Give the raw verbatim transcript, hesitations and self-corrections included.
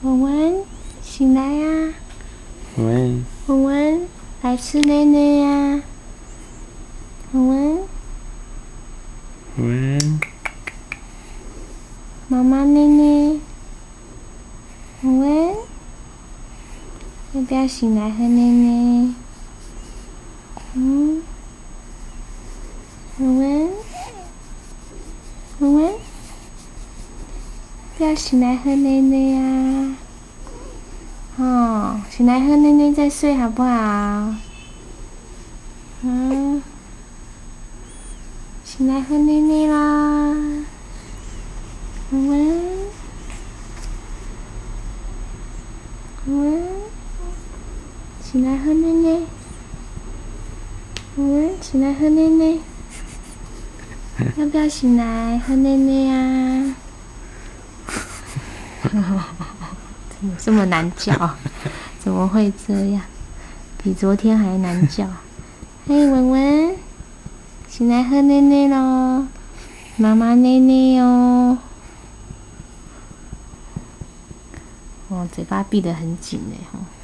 文文，醒来呀！ 文文， 文文，来吃奶奶呀！文文， 文文， 妈妈奶奶。文文，要不要醒来喝奶奶？嗯，文文，文文，不要醒来喝奶奶呀！哦，醒来喝奶奶再睡好不好？嗯，醒来喝奶奶啦！文文，文文，醒来喝奶奶！文文，醒来喝奶奶！要不要醒来喝奶奶呀？怎么这么难叫？怎么会这样？比昨天还难叫。嘿，文文，醒来喝奶奶咯，妈妈奶奶哦。哦，嘴巴闭得很紧嘞，吼。